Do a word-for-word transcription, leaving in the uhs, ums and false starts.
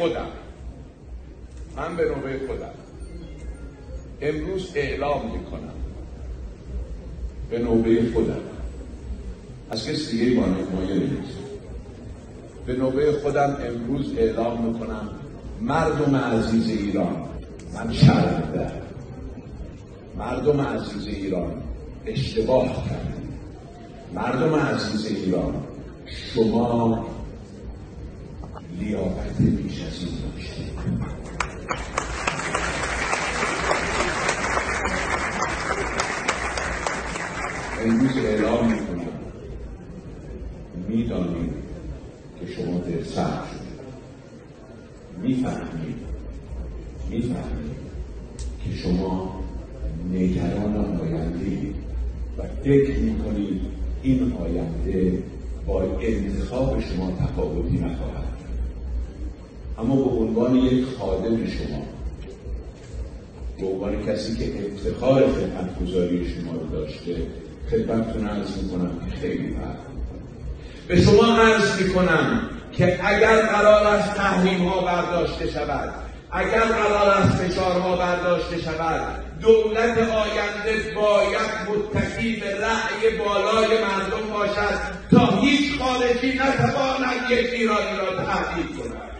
خودم من به نوبه خودم امروز اعلام میکنم، به نوبه خودم، از کسی دیگه با نمایه نیست، به نوبه خودم امروز اعلام میکنم مردم عزیز ایران، من شرم دارم، مردم عزیز ایران اشتباه کردید. مردم عزیز ایران شما لیاقت بیش از این داشتید. امروز اعلام میکنم میدانید که شما دل سرد شدید، میفهمید میفهمید که شما نگران آینده‌اید و فکر میکنید این آینده با انتخاب شما تفاوتی نخواهد کرد. اما به عنوان یک خادم شما، به عنوان کسی که افتخار خدمتگزاری شما رو داشته، خدمتتون عرض میکنم که خیلی فرق میکنه. به شما عرض میکنم که اگر قرار است تحریم ها برداشته شود، اگر قرار است فشارها برداشته شود، دولت آینده باید متکی به رأی بالای مردم باشد تا هیچ خارجی نتواند یک ایرانی را تهدید کند.